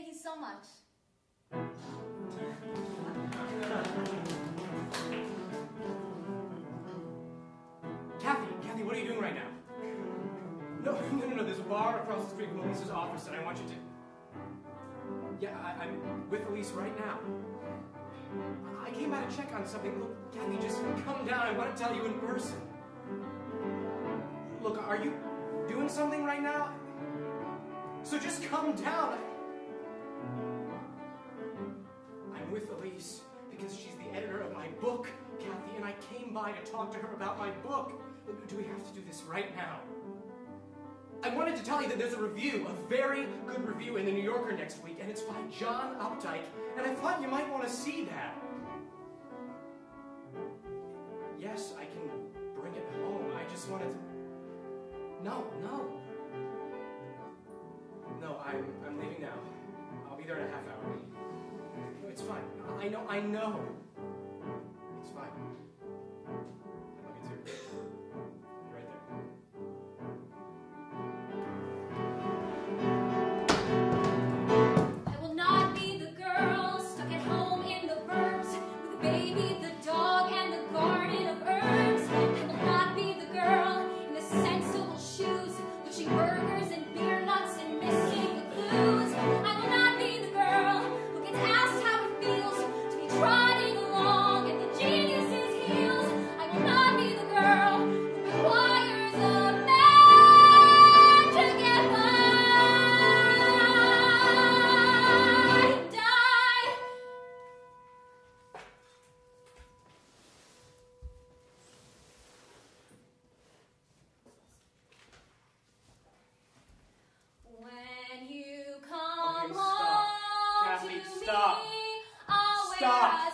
Thank you so much. Kathy, what are you doing right now? No, there's a bar across the street from Elise's office, and I want you to... Yeah, I'm with Elise right now. I came by to check on something. Look, Kathy, just come down. I want to tell you in person. Look, are you doing something right now? So just come down. I'm with Elise because she's the editor of my book, Kathy, and I came by to talk to her about my book. Do we have to do this right now? I wanted to tell you that there's a review, a very good review in the New Yorker next week, and it's by John Updike, and I thought you might want to see that. Yes, I can bring it home. I just wanted to... No, I'm leaving now. I'll be there in a half hour. No, it's fine. I know. It's fine. I love you too. You're right I will not be the girl stuck at home in the burbs with the baby, the dog, and the garden of herbs. I will not be the girl in the sensible shoes, pushing burgers and beer nuts and missing the clues. I will not be the girl who gets asked how it feels to be trotting along at the genius's heels. I will not be the girl who requires a man to get by. Die. When you come Okay, stop. home Kathy, to stop. me, I'll wear Stop. a